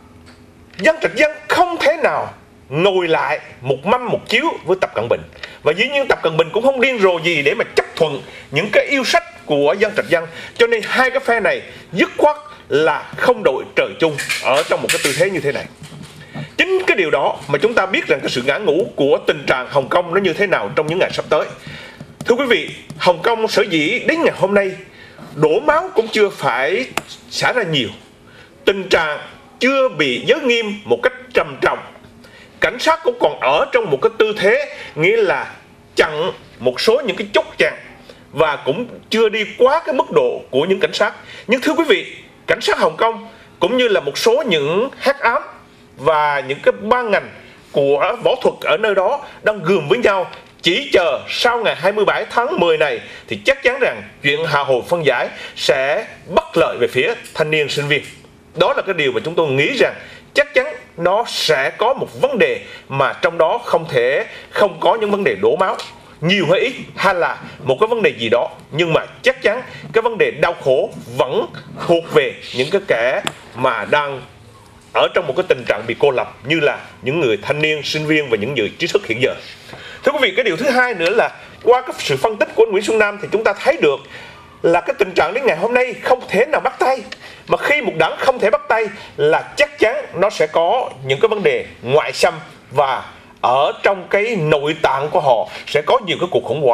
Giang Trạch Dân không thể nào ngồi lại một mâm một chiếu với Tập Cận Bình, và dĩ nhiên Tập Cận Bình cũng không điên rồ gì để mà chấp thuận những cái yêu sách của Giang Trạch Dân. Cho nên hai cái phe này dứt khoát là không đội trời chung ở trong một cái tư thế như thế này. Chính cái điều đó mà chúng ta biết rằng cái sự ngã ngũ của tình trạng Hồng Kông nó như thế nào trong những ngày sắp tới. Thưa quý vị, Hồng Kông sở dĩ đến ngày hôm nay đổ máu cũng chưa phải xảy ra nhiều, tình trạng chưa bị giới nghiêm một cách trầm trọng, cảnh sát cũng còn ở trong một cái tư thế nghĩa là chặn một số những cái chốt chặn, và cũng chưa đi quá cái mức độ của những cảnh sát. Nhưng thưa quý vị, cảnh sát Hồng Kông cũng như là một số những hắc ám và những cái ban ngành của võ thuật ở nơi đó đang gườm với nhau, chỉ chờ sau ngày hai mươi bảy tháng mười này thì chắc chắn rằng chuyện hạ hồi phân giải sẽ bất lợi về phía thanh niên sinh viên. Đó là cái điều mà chúng tôi nghĩ rằng chắc chắn nó sẽ có một vấn đề mà trong đó không thể không có những vấn đề đổ máu nhiều hay ít, hay là một cái vấn đề gì đó, nhưng mà chắc chắn cái vấn đề đau khổ vẫn thuộc về những cái kẻ mà đang ở trong một cái tình trạng bị cô lập, như là những người thanh niên, sinh viên và những người trí thức hiện giờ. Thưa quý vị, cái điều thứ hai nữa là qua cái sự phân tích của Nguyễn Xuân Nam thì chúng ta thấy được là cái tình trạng đến ngày hôm nay không thể nào bắt tay. Mà khi một đảng không thể bắt tay là chắc chắn nó sẽ có những cái vấn đề ngoại xâm, và ở trong cái nội tạng của họ sẽ có nhiều cái cuộc khủng hoảng.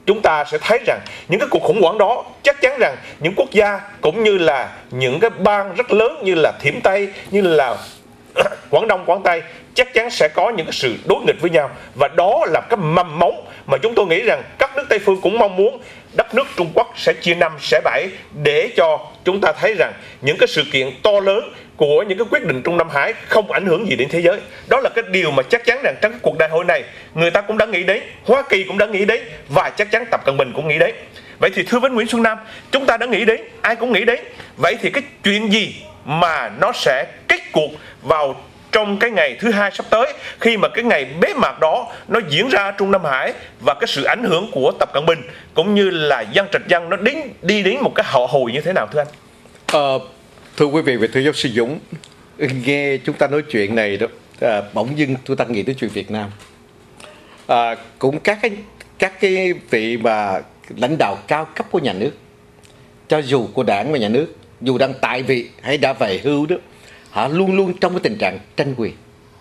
chúng ta sẽ thấy rằng những cái cuộc khủng hoảng đó chắc chắn rằng những quốc gia cũng như là những cái bang rất lớn như là Thiểm Tây, như là Quảng Đông, Quảng Tây chắc chắn sẽ có những cái sự đối nghịch với nhau, và đó là cái mầm móng mà chúng tôi nghĩ rằng các nước Tây phương cũng mong muốn đất nước Trung Quốc sẽ chia năm xẻ bảy, để cho chúng ta thấy rằng những cái sự kiện to lớn của những cái quyết định Trung Nam Hải không ảnh hưởng gì đến thế giới. Đó là cái điều mà chắc chắn rằng trong cuộc đại hội này người ta cũng đã nghĩ đến, Hoa Kỳ cũng đã nghĩ đến, và chắc chắn Tập Cận Bình cũng nghĩ đến. Vậy thì thưa với Nguyễn Xuân Nam, chúng ta đã nghĩ đến, ai cũng nghĩ đến. Vậy thì cái chuyện gì mà nó sẽ kết cuộc vào trong cái ngày thứ hai sắp tới, khi mà cái ngày bế mạc đó nó diễn ra ở Trung Nam Hải, và cái sự ảnh hưởng của Tập Cận Bình cũng như là Giang Trạch Dân nó đến đi đến một cái hậu hồi như thế nào thưa anh? Ờ, thưa quý vị và thưa giáo sư Dũng, nghe chúng ta nói chuyện này đó, à, bỗng dưng chúng ta nghĩ đến chuyện Việt Nam. À, cũng các cái các cái vị mà lãnh đạo cao cấp của nhà nước, cho dù của đảng và nhà nước, dù đang tại vị hay đã về hưu đó, họ luôn luôn trong cái tình trạng tranh quyền.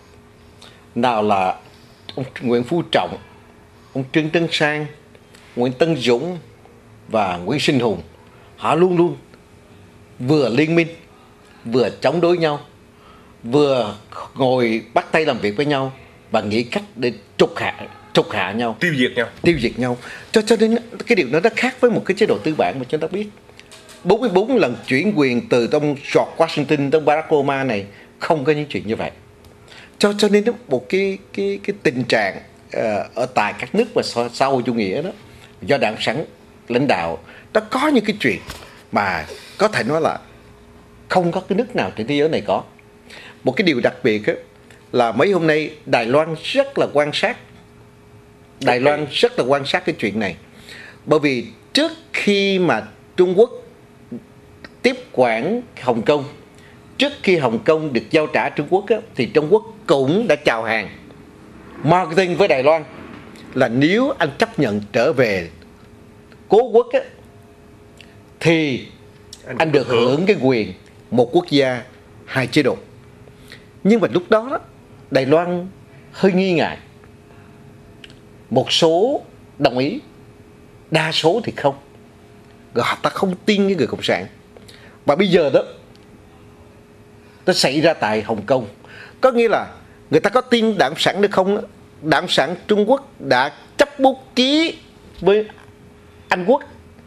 Nào là ông Nguyễn Phú Trọng, ông Trương Tấn Sang, Nguyễn Tân Dũng và Nguyễn Sinh Hùng, họ luôn luôn vừa liên minh, vừa chống đối nhau, vừa ngồi bắt tay làm việc với nhau và nghĩ cách để trục hạ trục hạ nhau, tiêu diệt nhau, tiêu diệt nhau. Cho cho nên cái điều đó nó khác với một cái chế độ tư bản mà chúng ta biết. bốn mươi bốn lần chuyển quyền từ ông George Washington tới Barack Obama này không có những chuyện như vậy. Cho cho nên một cái cái cái tình trạng uh, ở tại các nước và xã hội chủ nghĩa đó, do đảng sáng lãnh đạo, nó có những cái chuyện mà có thể nói là không có cái nước nào trên thế giới này có. Một cái điều đặc biệt đó, là mấy hôm nay Đài Loan rất là quan sát Đài Loan rất là quan sát cái chuyện này. Bởi vì trước khi mà Trung Quốc tiếp quản Hồng Kông, trước khi Hồng Kông được giao trả Trung Quốc á, thì Trung Quốc cũng đã chào hàng marketing với Đài Loan là nếu anh chấp nhận trở về cố quốc á, thì anh, anh được hưởng. hưởng cái quyền một quốc gia hai chế độ. Nhưng mà lúc đó, đó Đài Loan hơi nghi ngại. Một số đồng ý, đa số thì không. Họ ta không tin cái người cộng sản. Và bây giờ đó, nó xảy ra tại Hồng Kông. Có nghĩa là người ta có tin đảng sản được không? Đảng sản Trung Quốc đã chấp bút ký với Anh Quốc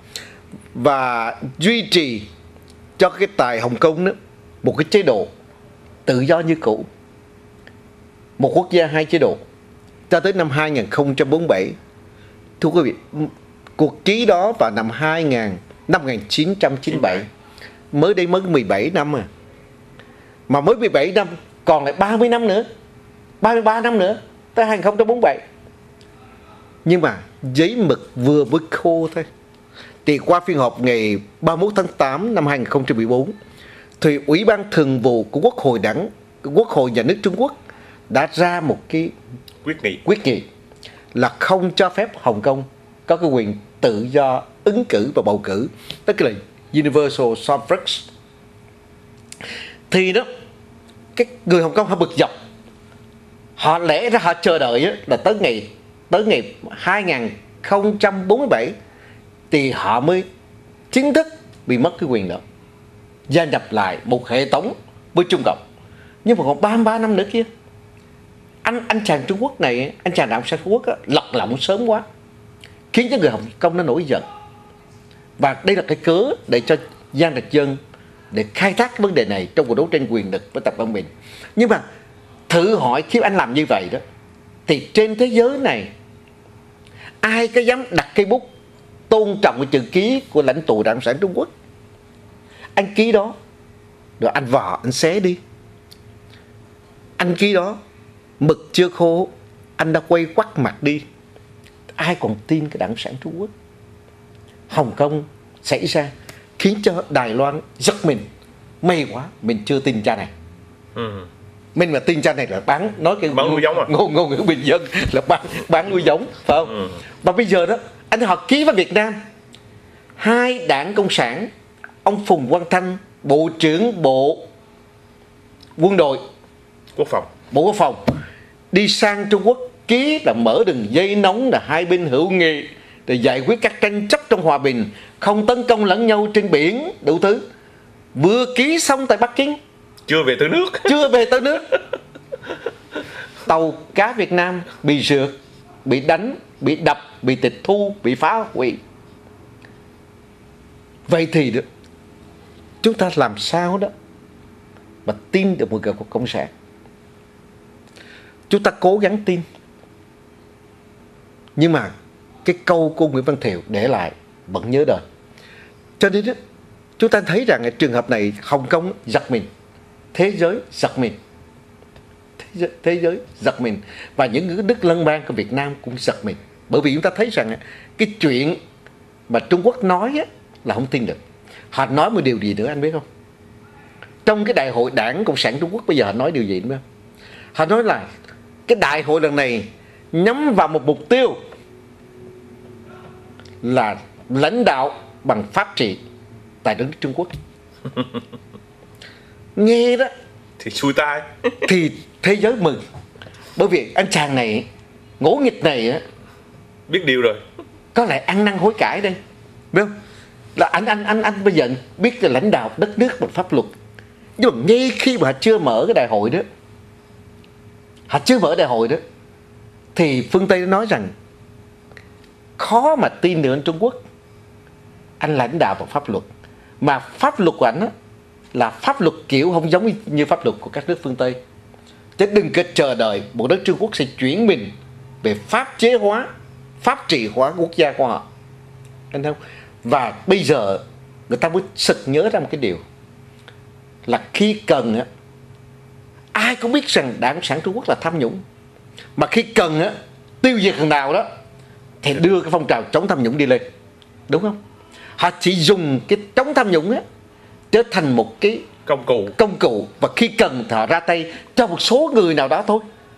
và duy trì cho cái tại Hồng Kông đó một cái chế độ tự do như cũ, một quốc gia hai chế độ, cho tới năm hai nghìn không trăm bốn mươi bảy. Thưa quý vị, cuộc ký đó vào năm hai nghìn, năm một nghìn chín trăm chín mươi bảy, mới đây mới mười bảy năm à. Mà mới mười bảy năm, còn lại ba mươi năm nữa, ba mươi ba năm nữa, tới hai nghìn không trăm bốn mươi bảy. Nhưng mà giấy mực vừa mới khô thôi. Thì qua phiên họp ngày ba mươi mốt tháng tám năm hai nghìn không trăm mười bốn, thì Ủy ban Thường vụ của Quốc hội đảng, Quốc hội Nhà nước Trung Quốc đã ra một cái quyết nghị quyết nghị là không cho phép Hồng Kông có cái quyền tự do ứng cử và bầu cử, tức là Universal Suffrage. Thì đó, cái người Hồng Kông họ bực dọc, họ lẽ ra họ chờ đợi là tới ngày tới ngày hai nghìn không trăm bốn mươi bảy thì họ mới chính thức bị mất cái quyền đó, gia nhập lại một hệ thống với Trung Cộng. Nhưng mà còn ba mươi ba năm nữa kia, anh anh chàng Trung Quốc này, anh chàng đảng sản Trung Quốc á, lật lọng sớm quá, khiến cho người Hồng Kông nó nổi giận. Và đây là cái cớ để cho Giang Trạch Dân để khai thác vấn đề này trong cuộc đấu tranh quyền lực với Tập Cận Bình. Nhưng mà thử hỏi khi anh làm như vậy đó, thì trên thế giới này ai có dám đặt cây bút tôn trọng cái chữ ký của lãnh tụ đảng sản Trung Quốc? Anh ký đó rồi anh vò anh xé đi, anh ký đó mực chưa khô anh đã quay quắt mặt đi. Ai còn tin cái đảng sản Trung Quốc? Hồng Kông xảy ra khiến cho Đài Loan giật mình, may quá mình chưa tin cha này. ừ. Mình mà tin cha này là bán, nói cái bán nuôi giống à? ngôn ngôn ngữ bình dân là bán bán nuôi giống, phải không? ừ. Và bây giờ đó anh họ ký với Việt Nam, hai đảng cộng sản, ông Phùng Quang Thanh, bộ trưởng bộ quân đội quốc phòng, bộ quốc phòng, đi sang Trung Quốc ký là mở đường dây nóng, là hai bên hữu nghị, để giải quyết các tranh chấp trong hòa bình, không tấn công lẫn nhau trên biển, đủ thứ. Vừa ký xong tại Bắc Kinh, chưa về tới nước. chưa về tới nước, tàu cá Việt Nam bị rượt, bị đánh, bị đập, bị tịch thu, bị phá hủy. Vậy thì đó, chúng ta làm sao đó mà tin được một người của Cộng sản? Chúng ta cố gắng tin, nhưng mà cái câu của Nguyễn Văn Thiệu để lại vẫn nhớ đời. Cho nên đó, chúng ta thấy rằng trường hợp này Hồng Kông giật mình, thế giới giật mình, thế giới, thế giới giật mình, và những nước lân bang của Việt Nam cũng giật mình. Bởi vì chúng ta thấy rằng cái chuyện mà Trung Quốc nói là không tin được. Họ nói một điều gì nữa anh biết không? Trong cái đại hội Đảng Cộng sản Trung Quốc bây giờ họ nói điều gì nữa? Họ nói là cái đại hội lần này nhắm vào một mục tiêu là lãnh đạo bằng pháp trị tại đất nước Trung Quốc. Nghe đó thì xui tai. Thì thế giới mừng. Bởi vì anh chàng này, ngỗ nghịch này á, biết điều rồi, có lẽ ăn năn hối cải đây, biết không? Là anh anh anh anh bây giờ biết là lãnh đạo đất nước bằng pháp luật. Nhưng mà ngay khi mà họ chưa mở cái đại hội đó, họ chưa mở đại hội đó, thì phương Tây nói rằng khó mà tin được anh Trung Quốc. Anh lãnh đạo bằng pháp luật, mà pháp luật của anh á là pháp luật kiểu không giống như pháp luật của các nước phương Tây. Chứ đừng có chờ đợi bộ đất Trung Quốc sẽ chuyển mình về pháp chế hóa, pháp trị hóa quốc gia của họ, anh thấy không? Và bây giờ người ta mới sực nhớ ra một cái điều là khi cần á, ai cũng biết rằng Đảng Cộng sản Trung Quốc là tham nhũng, mà khi cần á, tiêu diệt thằng nào đó thì đưa cái phong trào chống tham nhũng đi lên, đúng không? Họ chỉ dùng cái chống tham nhũng á trở thành một cái công cụ công cụ và khi cần thì họ ra tay cho một số người nào đó thôi,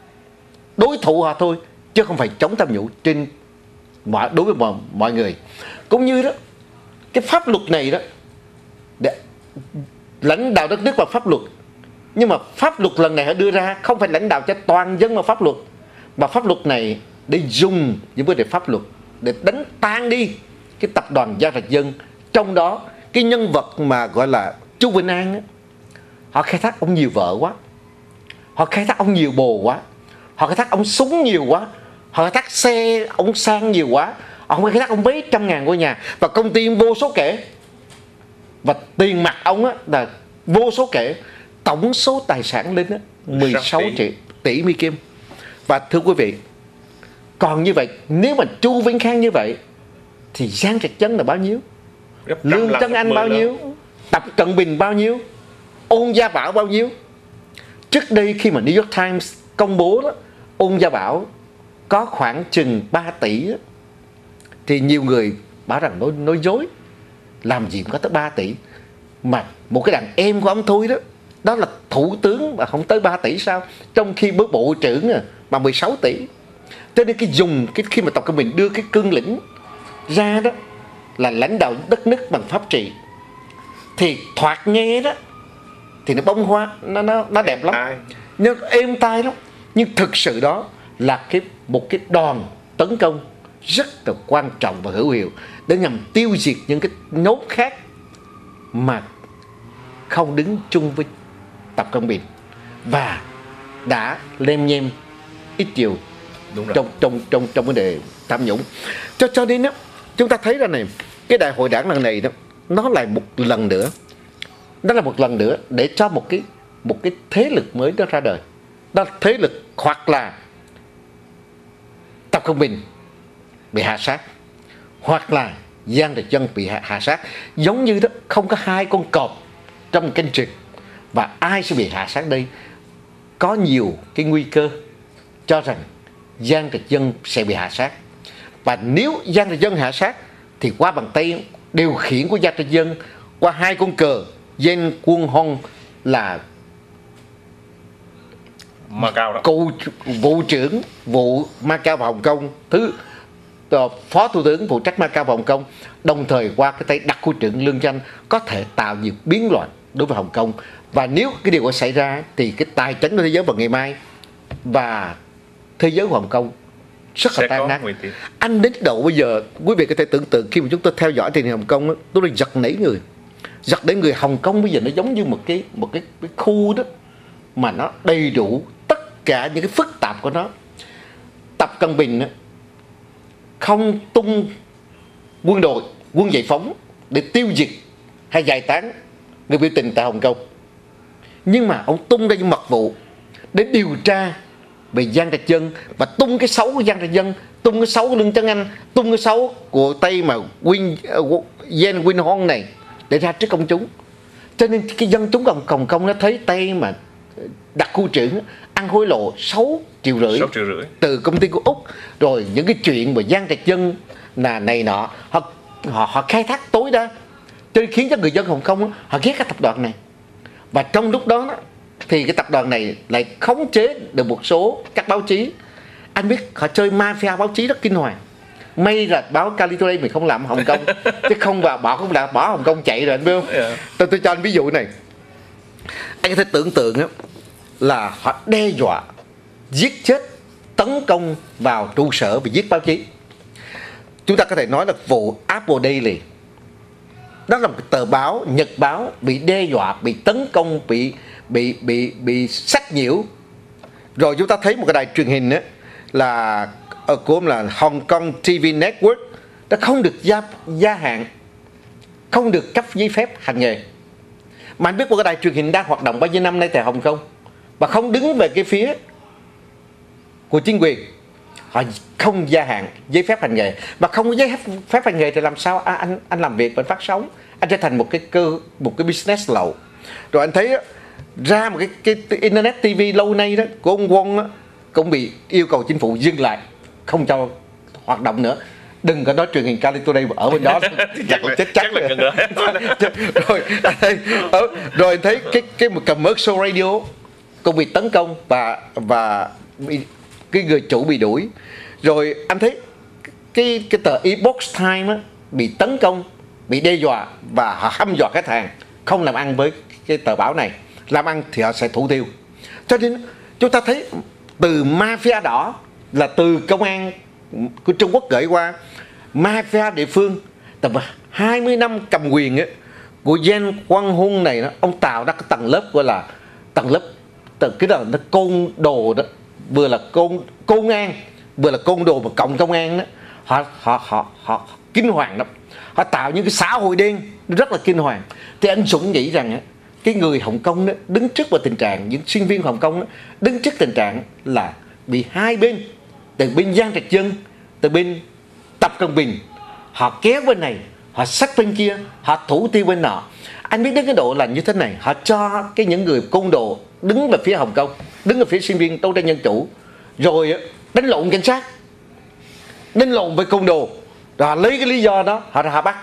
đối thủ họ thôi, chứ không phải chống tham nhũng trên mọi đối với mọi, mọi người. Cũng như đó, cái pháp luật này đó để lãnh đạo đất nước bằng pháp luật, nhưng mà pháp luật lần này họ đưa ra không phải lãnh đạo cho toàn dân mà pháp luật, mà pháp luật này để dùng những vấn đề pháp luật để đánh tan đi cái tập đoàn Giang Trạch Dân. Trong đó cái nhân vật mà gọi là Chu Vinh An á, họ khai thác ông nhiều vợ quá, họ khai thác ông nhiều bồ quá, họ khai thác ông súng nhiều quá, họ khai thác xe ông sang nhiều quá, họ khai thác ông mấy trăm ngàn ngôi nhà và công ty vô số kể, và tiền mặt ông á là vô số kể. Tổng số tài sản lên á mười sáu triệu tỷ Mỹ Kim. Và thưa quý vị, còn như vậy, nếu mà Chu Vinh Khang như vậy thì Giang Trạch Dân là bao nhiêu, Lương Tân Anh bao nhiêu, Tập Cận Bình bao nhiêu, Ôn Gia Bảo bao nhiêu? Trước đây khi mà New York Times công bố đó, Ôn Gia Bảo có khoảng chừng ba tỷ đó, thì nhiều người bảo rằng nói, nói dối, làm gì cũng có tới ba tỷ. Mà một cái đàn em của ông thôi đó, đó là thủ tướng mà không tới ba tỷ sao? Trong khi với bộ trưởng mà mười sáu tỷ. Cho nên cái dùng cái khi mà Tập Cận Bình đưa cái cương lĩnh ra đó là lãnh đạo đất nước bằng pháp trị, thì thoạt nghe đó thì nó bông hoa, nó nó nó đẹp lắm, nhưng êm tai lắm. Nhưng thực sự đó là cái một cái đòn tấn công rất là quan trọng và hữu hiệu để nhằm tiêu diệt những cái nốt khác mà không đứng chung với Tập Cận Bình và đã lem nhem ít nhiều trong trong trong trong vấn đề tham nhũng. Cho cho nên đó, chúng ta thấy ra này, cái đại hội đảng lần này đó, nó lại một lần nữa, nó là một lần nữa để cho một cái một cái thế lực mới đó ra đời. Đó là thế lực hoặc là Tập Cận Bình bị hạ sát, hoặc là Giang Trạch Dân bị hạ, hạ sát. Giống như đó, không có hai con cọp trong kênh trịch, và ai sẽ bị hạ sát đây? Có nhiều cái nguy cơ cho rằng Giang Trạch Dân sẽ bị hạ sát. Và nếu Giang Trạch Dân hạ sát thì qua bàn tay điều khiển của Giang Trạch Dân, qua hai con cờ Yen Quân Hong là Macau đó, cụ vụ trưởng vụ Macau và Hồng Kông, thứ phó thủ tướng phụ trách Macau và Hồng Kông, đồng thời qua cái tay đặc khu trưởng Lương Danh, có thể tạo nhiều biến loạn đối với Hồng Kông. Và nếu cái điều đó xảy ra thì cái tài chính của thế giới vào ngày mai và thế giới của Hồng Kông rất là Sẽ tan có nát. nguy tín. Anh đến độ bây giờ quý vị có thể tưởng tượng khi mà chúng tôi theo dõi tình hình Hồng Kông á, tôi đã giật nảy người. Giật nảy người. Hồng Kông bây giờ nó giống như một cái một cái, cái khu đó mà nó đầy đủ tất cả những cái phức tạp của nó. Tập Cận Bình á, không tung quân đội, quân giải phóng để tiêu diệt hay giải tán người biểu tình tại Hồng Kông, nhưng mà ông tung ra những mật vụ để điều tra về Giang Trạch Dân và tung cái xấu của Giang Trạch Dân, tung cái xấu của Lương Tấn Anh, tung cái xấu của Tây mà Win uh, Yen Win Hong này để ra trước công chúng. Cho nên cái dân chúng Hồng Hồng Kông nó thấy Tây mà đặc khu trưởng ăn hối lộ sáu triệu rưỡi từ công ty của Úc, rồi những cái chuyện mà Giang Trạch Dân là này nọ, họ họ, họ khai thác tối đa, cho nên khiến cho người dân Hồng Kông họ ghét cái tập đoàn này. Và trong lúc đó thì cái tập đoàn này lại khống chế được một số các báo chí. Anh biết họ chơi mafia báo chí rất kinh hoàng. May là báo Cali Today mình không làm Hồng Kông, chứ không vào bỏ không là bỏ Hồng Kông chạy rồi, anh biết không? Yeah. Tôi tôi cho anh ví dụ này. Anh có thể tưởng tượng đó, là họ đe dọa giết chết, tấn công vào trụ sở và giết báo chí. Chúng ta có thể nói là vụ Apple Daily, đó là một tờ báo nhật báo bị đe dọa, bị tấn công, bị bị bị bị sách nhiễu. Rồi chúng ta thấy một cái đài truyền hình đó, là ở của là Hong Kong ti vi Network, nó không được gia, gia hạn, không được cấp giấy phép hành nghề. Mà anh biết một cái đài truyền hình đang hoạt động bao nhiêu năm nay tại Hồng Kông và không đứng về cái phía của chính quyền, họ không gia hạn giấy phép hành nghề. Và không có giấy phép hành nghề thì làm sao à, anh anh làm việc và phát sóng, anh trở thành một cái cơ một cái business lậu. Rồi anh thấy đó, ra một cái, cái internet ti vi lâu nay đó của ông Wong đó, cũng bị yêu cầu chính phủ dừng lại, không cho hoạt động nữa. Đừng có nói truyền hình Cali Today ở bên đó chắc là chết chắc là rồi anh thấy ở, rồi anh thấy cái cái một commercial radio cũng bị tấn công và và bị, cái người chủ bị đuổi. Rồi anh thấy cái cái tờ Epoch Times á, bị tấn công, bị đe dọa và họ hăm dọa khách hàng không làm ăn với cái tờ báo này, làm ăn thì họ sẽ thủ tiêu. Cho nên chúng ta thấy từ mafia đỏ là từ công an của Trung Quốc gửi qua, mafia địa phương tầm hai mươi năm cầm quyền ấy, của Yen Quang Hung này đó, ông tạo ra cái tầng lớp gọi là tầng lớp tầng cái đó nó côn đồ đó, vừa là côn công an, vừa là côn đồ mà cộng công an đó, họ họ họ họ kinh hoàng lắm, họ tạo những cái xã hội đen rất là kinh hoàng. Thì anh Dũng nghĩ rằng á, cái người Hồng Kông đó, đứng trước vào tình trạng, những sinh viên Hồng Kông đó, đứng trước tình trạng là bị hai bên, từ bên Giang Trạch Dân, từ bên Tập Cận Bình, họ kéo bên này, họ sách bên kia, họ thủ tiêu bên nọ. Anh biết đến cái độ là như thế này, họ cho cái những người côn đồ đứng về phía Hồng Kông, đứng về phía sinh viên đấu tranh dân chủ, rồi đánh lộn cảnh sát, đánh lộn với côn đồ, rồi họ lấy cái lý do đó họ ra họ bắt.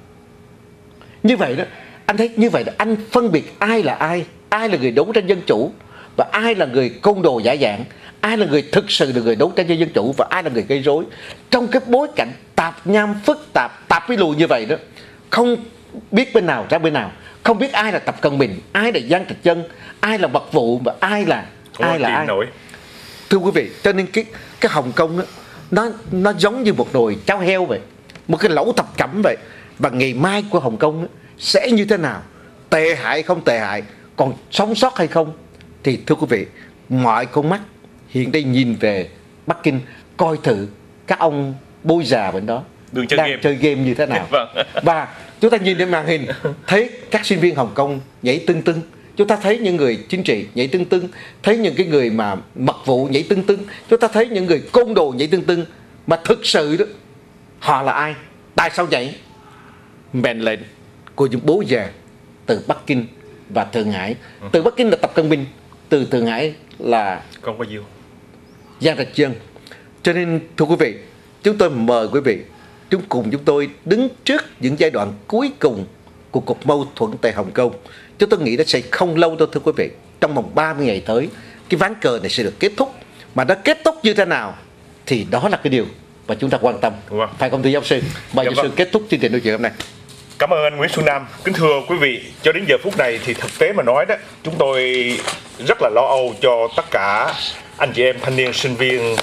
Như vậy đó, anh thấy như vậy là anh phân biệt ai là ai, ai là người đấu tranh dân chủ và ai là người côn đồ giả dạng, ai là người thực sự là người đấu tranh cho dân chủ và ai là người gây rối. Trong cái bối cảnh tạp nham phức tạp, tạp bí lù như vậy đó, không biết bên nào ra bên nào, không biết ai là Tập Cận Bình, ai là Giang Trạch Dân, ai là mật vụ và ai là không ai là ai. Nổi. Thưa quý vị, cho nên cái cái Hồng Kông đó, nó nó giống như một nồi cháo heo vậy, một cái lẩu thập cẩm vậy. Và ngày mai của Hồng Kông đó, sẽ như thế nào, tệ hại không tệ hại, còn sống sót hay không, thì thưa quý vị, mọi con mắt hiện đây nhìn về Bắc Kinh, coi thử các ông bôi già bên đó Đường chơi đang game. chơi game như thế nào. Vâng. Và chúng ta nhìn trên màn hình thấy các sinh viên Hồng Kông nhảy tưng tưng, chúng ta thấy những người chính trị nhảy tưng tưng, thấy những cái người mà mật vụ nhảy tưng tưng, chúng ta thấy những người côn đồ nhảy tưng tưng. Mà thực sự đó, họ là ai, tại sao nhảy? Mệnh lệnh của những bố già từ Bắc Kinh và Thượng Hải. Từ Bắc Kinh là Tập Cận Bình, từ Thượng Hải là Con có diêu Giang Trạch Dân. Cho nên thưa quý vị, chúng tôi mời quý vị chúng cùng chúng tôi đứng trước những giai đoạn cuối cùng của cuộc mâu thuẫn tại Hồng Kông. Chúng tôi nghĩ nó sẽ không lâu đâu thưa quý vị. Trong vòng ba mươi ngày tới, cái ván cờ này sẽ được kết thúc. Mà nó kết thúc như thế nào thì đó là cái điều mà chúng ta quan tâm. Vâng. Phải không thưa giáo sư? Mời Dạ giáo sư vâng. kết thúc chương trình nói chuyện hôm nay. Cảm ơn anh Nguyễn Xuân Nam. Kính thưa quý vị, cho đến giờ phút này thì thực tế mà nói đó, chúng tôi rất là lo âu cho tất cả anh chị em thanh niên sinh viên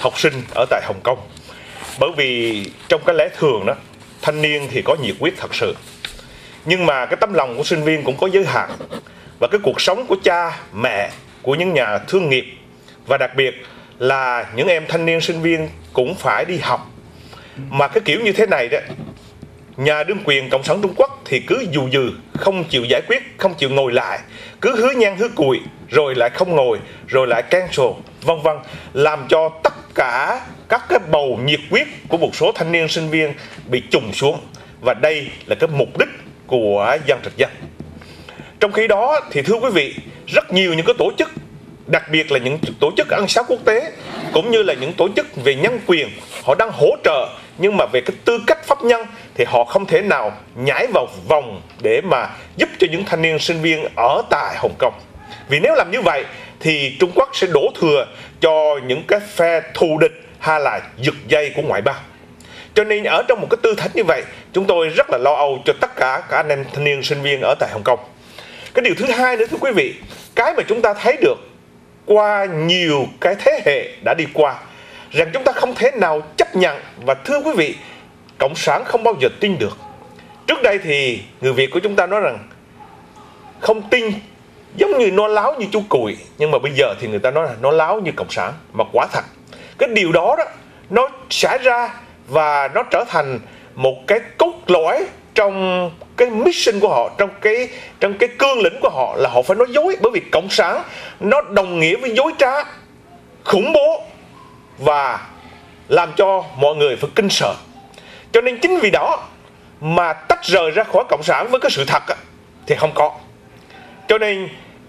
học sinh ở tại Hồng Kông. Bởi vì trong cái lẽ thường đó, thanh niên thì có nhiệt huyết thật sự, nhưng mà cái tấm lòng của sinh viên cũng có giới hạn. Và cái cuộc sống của cha, mẹ, của những nhà thương nghiệp, và đặc biệt là những em thanh niên sinh viên cũng phải đi học. Mà cái kiểu như thế này đó, nhà đương quyền Cộng sản Trung Quốc thì cứ dù dừ, không chịu giải quyết, không chịu ngồi lại, cứ hứa nhang hứa cùi, rồi lại không ngồi, rồi lại cancel, vân vân, làm cho tất cả các cái bầu nhiệt huyết của một số thanh niên sinh viên bị trùng xuống. Và đây là cái mục đích của Giang Trạch Dân. Trong khi đó thì thưa quý vị, rất nhiều những cái tổ chức, đặc biệt là những tổ chức ân xá quốc tế, cũng như là những tổ chức về nhân quyền, họ đang hỗ trợ, nhưng mà về cái tư cách pháp nhân thì họ không thể nào nhảy vào vòng để mà giúp cho những thanh niên sinh viên ở tại Hồng Kông. Vì nếu làm như vậy thì Trung Quốc sẽ đổ thừa cho những cái phe thù địch hay là giật dây của ngoại bang. Cho nên ở trong một cái tư thế như vậy, chúng tôi rất là lo âu cho tất cả các anh em thanh niên sinh viên ở tại Hồng Kông. Cái điều thứ hai nữa thưa quý vị, cái mà chúng ta thấy được qua nhiều cái thế hệ đã đi qua, rằng chúng ta không thể nào chấp nhận. Và thưa quý vị, Cộng sản không bao giờ tin được. Trước đây thì người Việt của chúng ta nói rằng không tin giống như nó láo như chú Cùi, nhưng mà bây giờ thì người ta nói là nó láo như Cộng sản. Mà quả thật cái điều đó đó nó xảy ra, và nó trở thành một cái cốt lõi trong cái mission của họ, trong cái trong cái cương lĩnh của họ, là họ phải nói dối. Bởi vì Cộng sản nó đồng nghĩa với dối trá, khủng bố, và làm cho mọi người phải kinh sợ. Cho nên chính vì đó mà tách rời ra khỏi Cộng sản với cái sự thật thì không có. Cho nên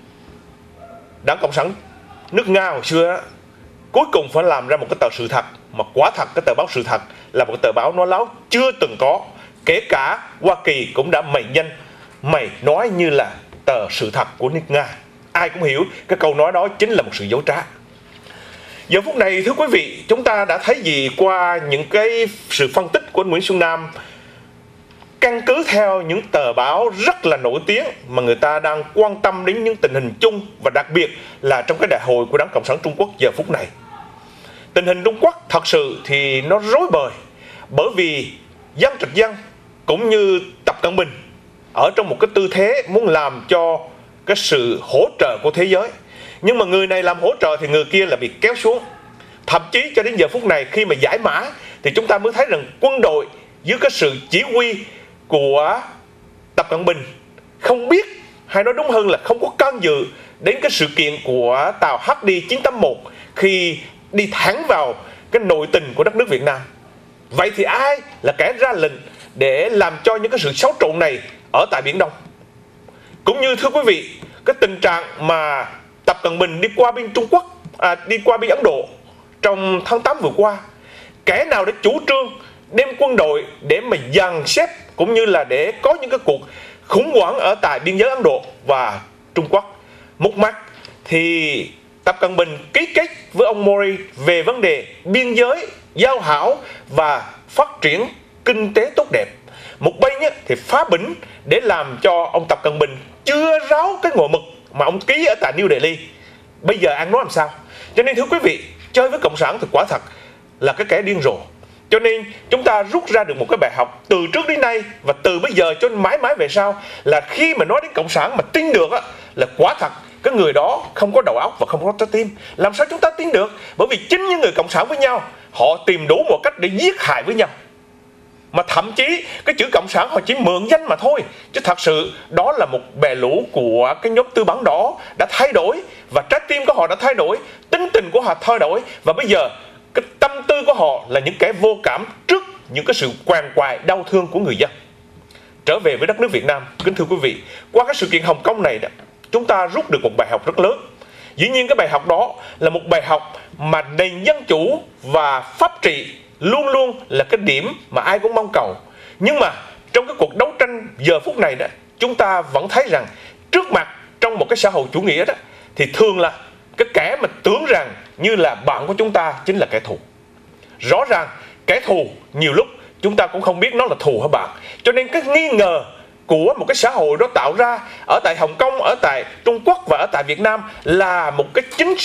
Đảng Cộng sản nước Nga hồi xưa cuối cùng phải làm ra một cái tờ Sự Thật, mà quả thật cái tờ báo Sự Thật là một tờ báo nói láo chưa từng có. Kể cả Hoa Kỳ cũng đã mệnh danh mày nói như là tờ Sự Thật của nước Nga. Ai cũng hiểu cái câu nói đó chính là một sự dối trá. Giờ phút này thưa quý vị, chúng ta đã thấy gì qua những cái sự phân tích của anh Nguyễn Xuân Nam, căn cứ theo những tờ báo rất là nổi tiếng mà người ta đang quan tâm đến những tình hình chung, và đặc biệt là trong cái đại hội của Đảng Cộng sản Trung Quốc giờ phút này. Tình hình Trung Quốc thật sự thì nó rối bời, bởi vì Giang Trạch Dân cũng như Tập Cận Bình ở trong một cái tư thế muốn làm cho cái sự hỗ trợ của thế giới. Nhưng mà người này làm hỗ trợ thì người kia là bị kéo xuống. Thậm chí cho đến giờ phút này khi mà giải mã thì chúng ta mới thấy rằng quân đội dưới cái sự chỉ huy của Tập Cận Bình không biết, hay nói đúng hơn là không có can dự đến cái sự kiện của tàu H D chín tám một khi đi thẳng vào cái nội tình của đất nước Việt Nam. Vậy thì ai là kẻ ra lệnh để làm cho những cái sự xáo trộn này ở tại Biển Đông? Cũng như thưa quý vị, cái tình trạng mà Tập Cận Bình đi qua bên Trung Quốc, à, đi qua bên Ấn Độ trong tháng tám vừa qua, kẻ nào để chủ trương đem quân đội để mà dàn xếp, cũng như là để có những cái cuộc khủng hoảng ở tại biên giới Ấn Độ và Trung Quốc? Một mặt thì Tập Cận Bình ký kết với ông Mori về vấn đề biên giới, giao hảo và phát triển kinh tế tốt đẹp. Một bên thì phá bỉnh để làm cho ông Tập Cận Bình chưa ráo cái ngộ mực mà ông ký ở tại New Delhi. Bây giờ ăn nói làm sao? Cho nên thưa quý vị, chơi với Cộng sản thì quả thật là cái kẻ điên rồ. Cho nên chúng ta rút ra được một cái bài học từ trước đến nay và từ bây giờ cho mãi mãi về sau, là khi mà nói đến Cộng sản mà tin được á, là quả thật cái người đó không có đầu óc và không có trái tim. Làm sao chúng ta tin được? Bởi vì chính những người Cộng sản với nhau, họ tìm đủ một cách để giết hại với nhau. Mà thậm chí cái chữ Cộng sản họ chỉ mượn danh mà thôi, chứ thật sự đó là một bè lũ của cái nhóm tư bản đỏ đã thay đổi, và trái tim của họ đã thay đổi, tính tình của họ thay đổi, và bây giờ cái tâm tư của họ là những kẻ vô cảm trước những cái sự quằn quại đau thương của người dân. Trở về với đất nước Việt Nam, kính thưa quý vị, qua cái sự kiện Hồng Kông này đó, chúng ta rút được một bài học rất lớn. Dĩ nhiên cái bài học đó là một bài học mà nền dân chủ và pháp trị luôn luôn là cái điểm mà ai cũng mong cầu. Nhưng mà trong cái cuộc đấu tranh giờ phút này đó, chúng ta vẫn thấy rằng trước mặt trong một cái xã hội chủ nghĩa đó, thì thường là cái kẻ mà tưởng rằng như là bạn của chúng ta chính là kẻ thù. Rõ ràng kẻ thù nhiều lúc chúng ta cũng không biết nó là thù hả bạn. Cho nên cái nghi ngờ của một cái xã hội đó tạo ra ở tại Hồng Kông, ở tại Trung Quốc và ở tại Việt Nam là một cái chính sách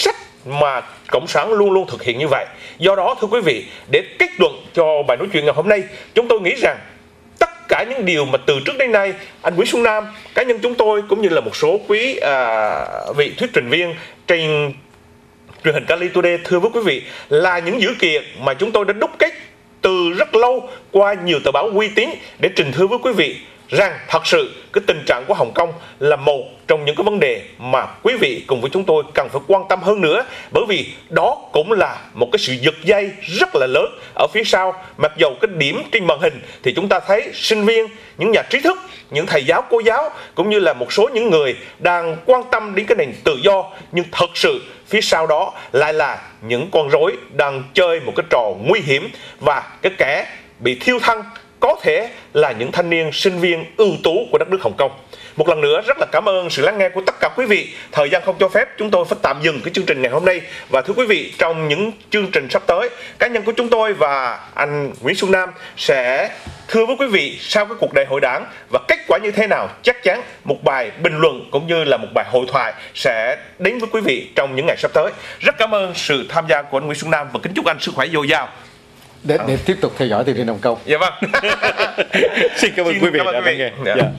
mà Cộng sản luôn luôn thực hiện như vậy. Do đó thưa quý vị, để kết luận cho bài nói chuyện ngày hôm nay, chúng tôi nghĩ rằng tất cả những điều mà từ trước đến nay anh Nguyễn Xuân Nam, cá nhân chúng tôi cũng như là một số quý à, vị thuyết trình viên trên truyền hình Cali Today thưa với quý vị là những dữ kiện mà chúng tôi đã đúc kết từ rất lâu qua nhiều tờ báo uy tín để trình thưa với quý vị rằng thật sự cái tình trạng của Hồng Kông là một trong những cái vấn đề mà quý vị cùng với chúng tôi cần phải quan tâm hơn nữa, bởi vì đó cũng là một cái sự giật dây rất là lớn ở phía sau. Mặc dầu cái điểm trên màn hình thì chúng ta thấy sinh viên, những nhà trí thức, những thầy giáo cô giáo cũng như là một số những người đang quan tâm đến cái nền tự do, nhưng thật sự phía sau đó lại là những con rối đang chơi một cái trò nguy hiểm, và cái kẻ bị thiêu thân có thể là những thanh niên sinh viên ưu tú của đất nước Hồng Kông. Một lần nữa rất là cảm ơn sự lắng nghe của tất cả quý vị. Thời gian không cho phép, chúng tôi phải tạm dừng cái chương trình ngày hôm nay. Và thưa quý vị, trong những chương trình sắp tới, cá nhân của chúng tôi và anh Nguyễn Xuân Nam sẽ thưa với quý vị sau cái cuộc đại hội đảng và kết quả như thế nào, chắc chắn một bài bình luận cũng như là một bài hội thoại sẽ đến với quý vị trong những ngày sắp tới. Rất cảm ơn sự tham gia của anh Nguyễn Xuân Nam và kính chúc anh sức khỏe dồi dào. Để, để tiếp tục theo dõi từ trên Hồng Kông. Dạ vâng. Xin cảm ơn Xin quý vị cảm ơn đã quý vị. lắng nghe. Dạ. Dạ.